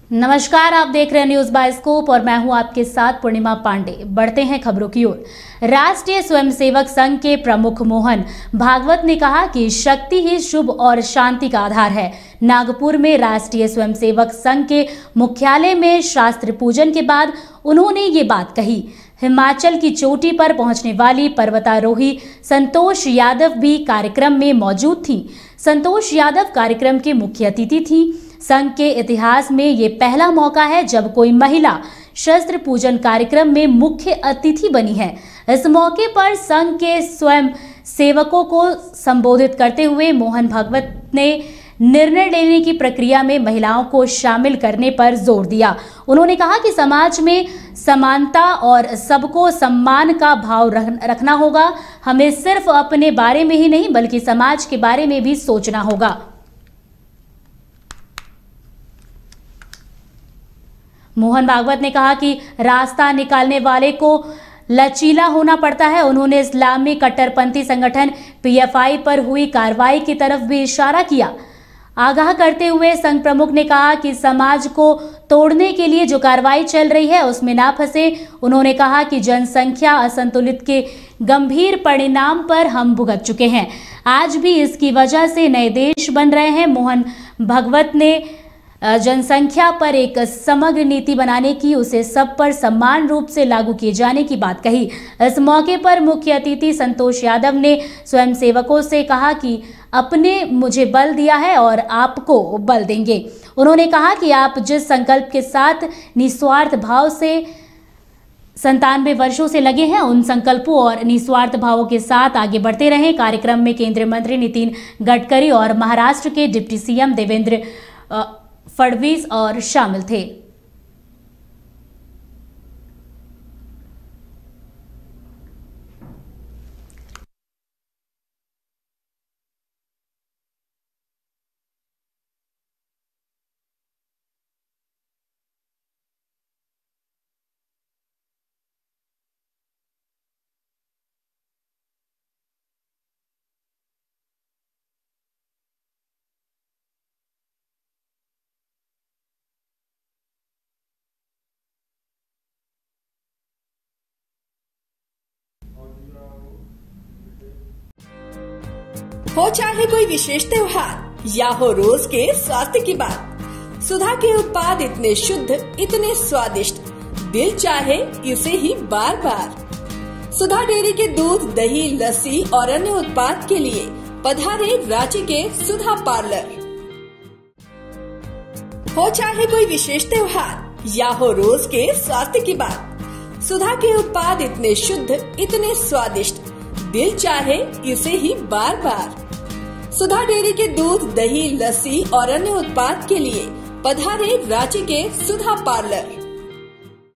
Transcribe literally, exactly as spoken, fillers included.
नमस्कार, आप देख रहे हैं न्यूज बाय स्कोप और मैं हूं आपके साथ पूर्णिमा पांडे। बढ़ते हैं खबरों की ओर। राष्ट्रीय स्वयंसेवक संघ के प्रमुख मोहन भागवत ने कहा कि शक्ति ही शुभ और शांति का आधार है। नागपुर में राष्ट्रीय स्वयंसेवक संघ के मुख्यालय में शास्त्र पूजन के बाद उन्होंने ये बात कही। हिमाचल की चोटी पर पहुंचने वाली पर्वतारोही संतोष यादव भी कार्यक्रम में मौजूद थी। संतोष यादव कार्यक्रम के मुख्य अतिथि थी। संघ के इतिहास में ये पहला मौका है जब कोई महिला शस्त्र पूजन कार्यक्रम में मुख्य अतिथि बनी है। इस मौके पर संघ के स्वयं सेवकों को संबोधित करते हुए मोहन भागवत ने निर्णय लेने की प्रक्रिया में महिलाओं को शामिल करने पर जोर दिया। उन्होंने कहा कि समाज में समानता और सबको सम्मान का भाव रखना होगा। हमें सिर्फ अपने बारे में ही नहीं बल्कि समाज के बारे में भी सोचना होगा। मोहन भागवत ने कहा कि रास्ता निकालने वाले को लचीला होना पड़ता है। उन्होंने इस्लामी कट्टरपंथी संगठन पीएफआई पर हुई कार्रवाई की तरफ भी इशारा किया। आगाह करते हुए संघ प्रमुख ने कहा कि समाज को तोड़ने के लिए जो कार्रवाई चल रही है उसमें ना फंसे। उन्होंने कहा कि जनसंख्या असंतुलित के गंभीर परिणाम पर हम भुगत चुके हैं। आज भी इसकी वजह से नए देश बन रहे हैं। मोहन भागवत ने जनसंख्या पर एक समग्र नीति बनाने की, उसे सब पर समान रूप से लागू किए जाने की बात कही। इस मौके पर मुख्य अतिथि संतोष यादव ने स्वयंसेवकों से कहा कि अपने मुझे बल दिया है और आपको बल देंगे। उन्होंने कहा कि आप जिस संकल्प के साथ निस्वार्थ भाव से संतानवे वर्षों से लगे हैं, उन संकल्पों और निस्वार्थ भावों के साथ आगे बढ़ते रहें। कार्यक्रम में केंद्रीय मंत्री नितिन गडकरी और महाराष्ट्र के डिप्टी सीएम देवेंद्र फडणवीस और शामिल थे। हो चाहे कोई विशेष त्योहार या हो रोज के स्वास्थ्य की बात, सुधा के उत्पाद इतने शुद्ध, इतने स्वादिष्ट, दिल चाहे इसे ही बार बार। सुधा डेयरी के दूध, दही, लस्सी और अन्य उत्पाद के लिए पधारे रांची के सुधा पार्लर। हो चाहे कोई विशेष त्योहार या हो रोज के स्वास्थ्य की बात, सुधा के उत्पाद इतने शुद्ध, इतने स्वादिष्ट, दिल चाहे इसे ही बार बार। सुधा डेयरी के दूध, दही, लस्सी और अन्य उत्पाद के लिए पधारे रांची के सुधा पार्लर।